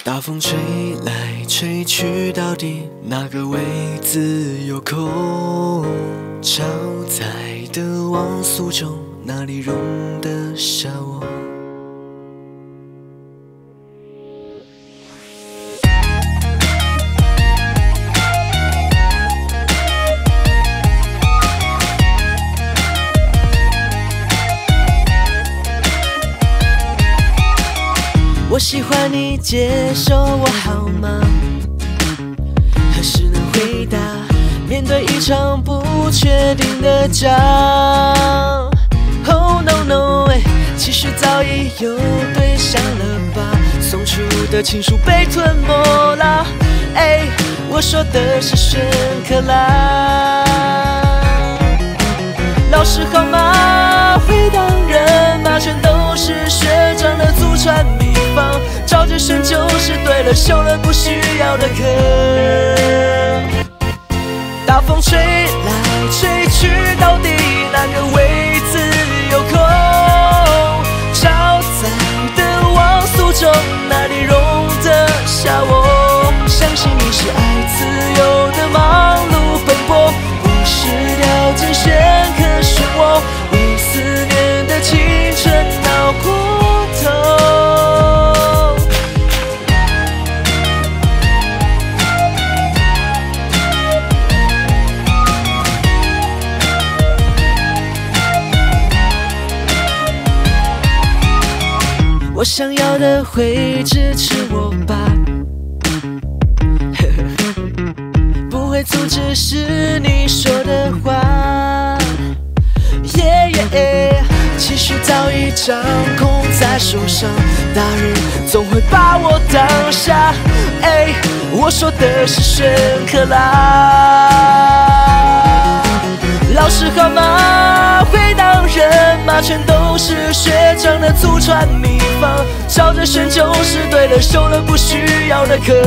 大风吹来吹去，到底哪个为自由空？超载的往苏州，哪里容得下我？我喜欢你，接受我好吗？何时能回答？面对一场不确定的仗 ，Oh no no， 其实早已有对象了吧？送出的情书被吞没了，我说的是玄克拉。老师好吗？会当人吗？全都是学长的祖传秘方，照着选就是对了，修了不需要的课。大风吹来吹去，到底哪个为自由空？超载的往苏州，哪里容得下我？相信你是爱自由的忙碌奔波，不是掉进选课漩涡，为思念的青春闹过头。我想要的会支持我吧，不会阻止是你说的话。期许早已掌控在手上，大人总会把我当下。我说的是玄克拉。老师好吗？会当人吗？全都是学长的祖传秘方，照着选就是对了，修了不需要的课。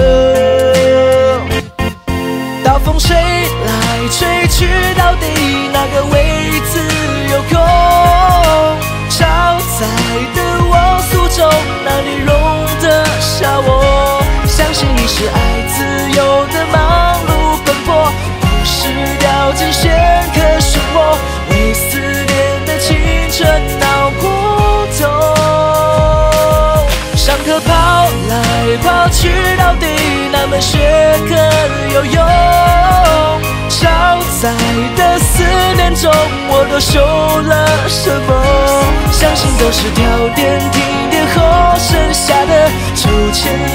大风吹来吹去，到底哪个为自由空？超载的往苏州，哪里容得下我？相信你是爱自由的忙碌奔波，不是掉进选课漩涡，为思念的青春闹过头。上课跑来跑去，到底哪门学科有用？超载的思念中，我都修了什么？相信都是跳电梯点后剩下的抽签